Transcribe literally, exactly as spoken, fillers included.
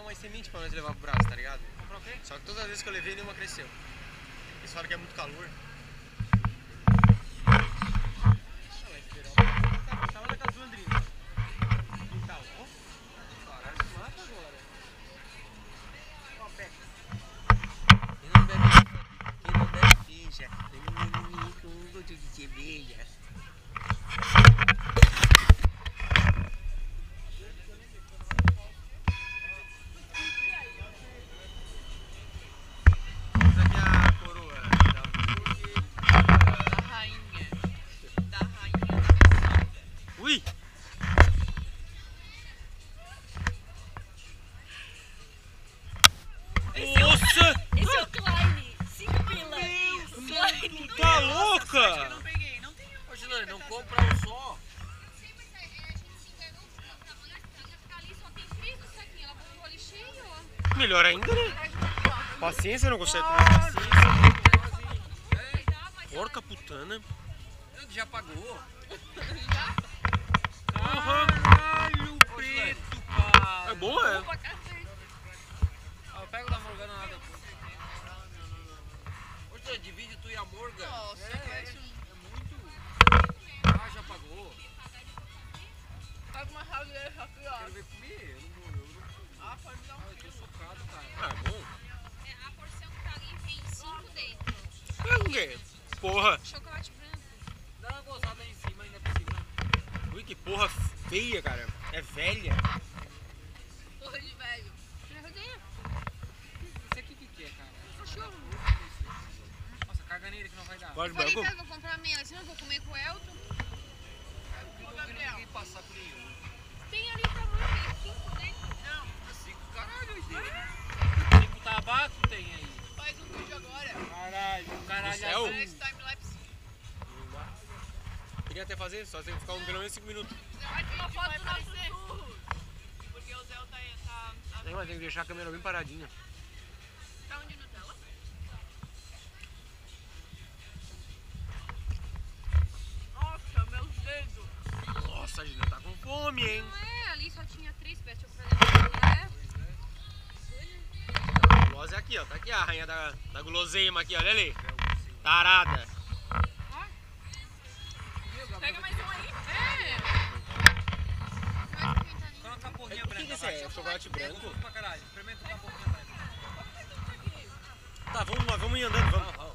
umas sementes pra nós levar pro braço, tá ligado? Comprou o quê? Só que todas as vezes que eu levei, nenhuma cresceu. Eles falam que é muito calor. Tava na casa do Andrinho. Quintal, ó. Caralho, se mata agora. Ó, pega. Quem não bebe, quem não bebe, finja. Com um gosto de cerveja. Essa aqui é a coroa da Da rainha. Da rainha da piscina. Ui! Nossa! Esse é o Klein. Cinco pila. Klein. Tá louca? Eu não peguei, não tem um. Ô, Gilane, não compra um só. Sim, mas a gente se enganou com o tamanho da cana, porque ali só tem três no saquinho. Ela botou ali cheio, ó. Melhor ainda, né? Paciência, não consegue comer Ah, paciência. Porca putana. Já pagou? Caralho, Preto, cara. É bom, é? Pra cacete. Ah, eu pego da Morgana lá depois. Ô, Gilane, divide tu e a Morgan. Nossa, É, é, é muito. Ah, já pagou. tá com uma rabeira aqui, ó. Quero ver comer. Eu não vou. Eu não. Ah, pode me dar Ah, um eu tô quilo. socado, cara. Ah, bom. É, a porção que tá ali vem cinco dentro. É o quê? Porra. Chocolate branco. Dá uma gozada aí em cima ainda por cima. Ui, que porra feia, cara. É velha. Porra de velho. Isso aqui o que, que é, cara? Cachorro. Nossa, carga nele que não vai dar. Pode, Falei branco? que eu vou comprar meia, senão eu vou comer com o Elton. Eu não vi ninguém passar por nenhum. Tem ali pra mãe, tem cinco dentro. Não, cinco caralho aí Cinco tabaco tem aí. Faz um vídeo agora. Caralho, caralho. céu? azul. Parece timelapse. Queria até fazer, só tem que ficar um pelo menos cinco minutos. Vai ter uma foto do nosso churros. Porque o Zé tá... tá, Tem, mas tem que deixar a câmera bem paradinha. tá onde Nutella? Nossa, meus dedos. Nossa, a gente tá com fome, hein? Não é, ali só tinha três peças. Deixa eu fazer. A gulosa é aqui, ó. Tá aqui a rainha da, da guloseima aqui, olha ali. Tarada. Pega mais um aí. É. Vai experimentar nenhum. Coloca a porrinha O que que branca. esse é? É chocolate branco? Pra caralho. Experimenta uma porrinha branca. Tá, vamos lá, vamos ir andando, vamos.